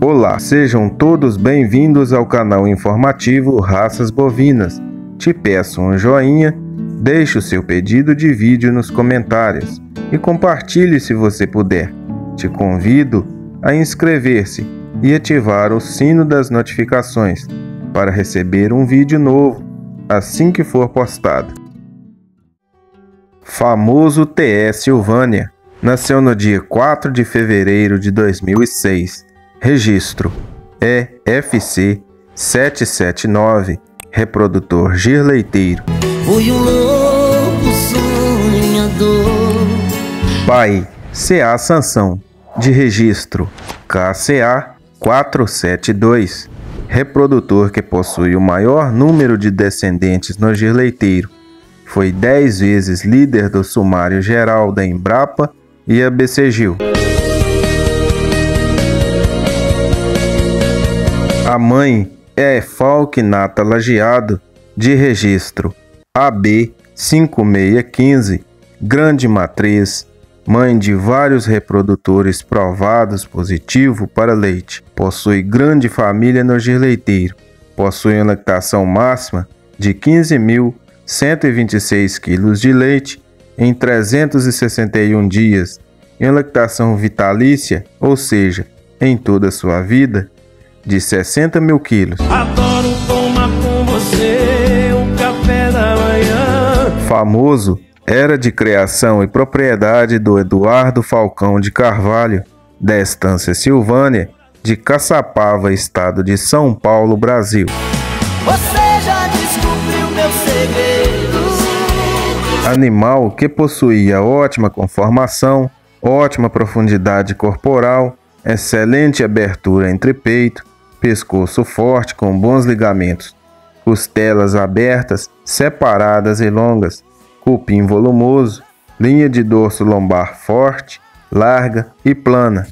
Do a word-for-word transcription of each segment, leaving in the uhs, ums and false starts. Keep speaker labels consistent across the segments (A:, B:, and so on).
A: Olá, sejam todos bem-vindos ao canal informativo Raças Bovinas. Te peço um joinha, deixe o seu pedido de vídeo nos comentários e compartilhe se você puder. Te convido a inscrever-se e ativar o sino das notificações para receber um vídeo novo assim que for postado. Famoso T E Silvânia nasceu no dia quatro de fevereiro de dois mil e seis. Registro E F C sete sete nove, reprodutor girleiteiro.
B: Fui um louco sonhador.
A: Pai C A Sansão, de registro K C A quatrocentos e setenta e dois, reprodutor que possui o maior número de descendentes no girleiteiro. Foi dez vezes líder do sumário geral da Embrapa e A B C Gil. A mãe é Falquinata Lajeado, de registro A B cinco seis um cinco, grande matriz, mãe de vários reprodutores provados positivo para leite. Possui grande família no girleiteiro. Possui uma lactação máxima de quinze mil cento e vinte e seis quilos de leite em trezentos e sessenta e um dias e uma lactação vitalícia, ou seja, em toda a sua vida, de sessenta mil quilos.
B: Adoro tomar com você o café da manhã.
A: Famoso era de criação e propriedade do Eduardo Falcão de Carvalho, da Estância Silvânia, de Caçapava, estado de São Paulo, Brasil.
B: Você já descobriu meu segredo.
A: Animal que possuía ótima conformação, ótima profundidade corporal, excelente abertura entre peito, pescoço forte com bons ligamentos, costelas abertas, separadas e longas, cupim volumoso, linha de dorso lombar forte, larga e plana.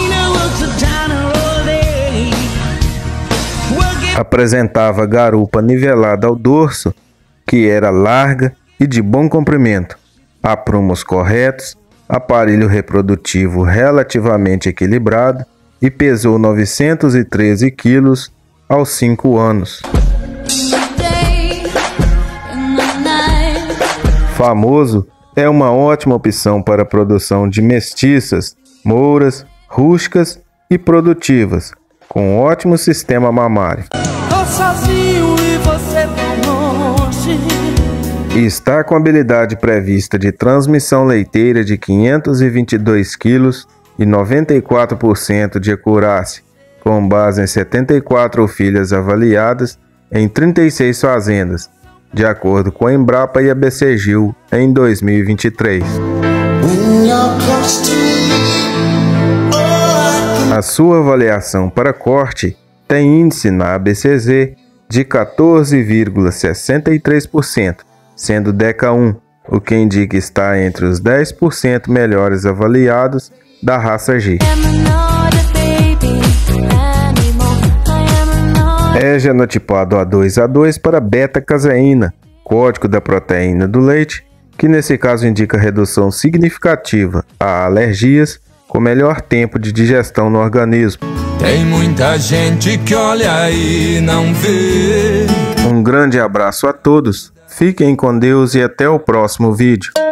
A: Apresentava garupa nivelada ao dorso, que era larga e de bom comprimento, aprumos corretos, aparelho reprodutivo relativamente equilibrado e pesou novecentos e treze quilos aos cinco anos. Famoso é uma ótima opção para a produção de mestiças, mouras, rústicas e produtivas, com ótimo sistema mamário.
B: Tô sozinho e você tão longe.
A: E está com habilidade prevista de transmissão leiteira de quinhentos e vinte e dois quilos e noventa e quatro por cento de acurácia, com base em setenta e quatro filhas avaliadas em trinta e seis fazendas, de acordo com a Embrapa e a A B C Gil em dois mil e vinte e três. A sua avaliação para corte tem índice na A B C Z de quatorze vírgula sessenta e três por cento, sendo DECA um, o que indica estar entre os dez por cento melhores avaliados da raça G. É genotipado A dois A dois para beta-caseína, código da proteína do leite, que nesse caso indica redução significativa a alergias, com melhor tempo de digestão no organismo.
C: Tem muita gente que olha e não vê.
A: Um grande abraço a todos, fiquem com Deus e até o próximo vídeo.